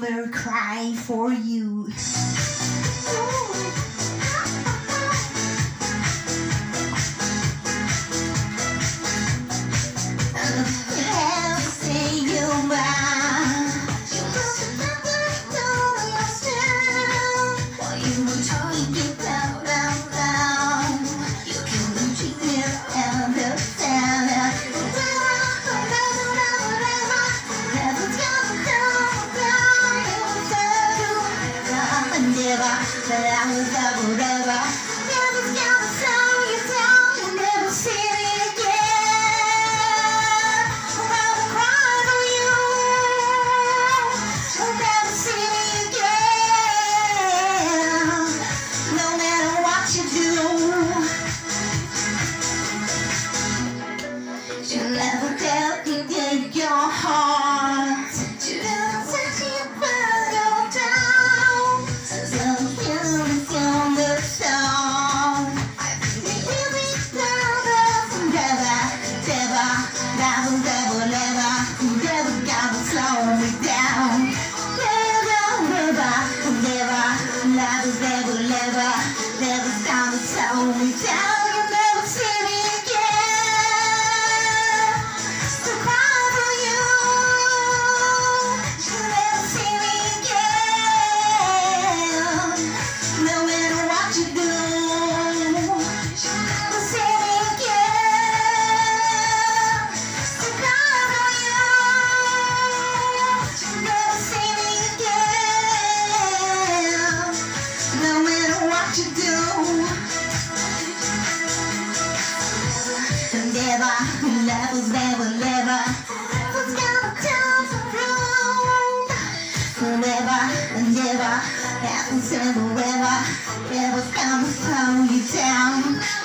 never cry for you. You'll never tell me that your heart. You never set me further down. So you on the song. I think we'll be together forever, ever. Never, never, never, never gonna slow me down. Never, never, never, never, never, never, never gonna slow me down. You'll never see me again. Never, never, never, never's gonna come around. Forever and never, happens ever, ever, never gonna slow you down.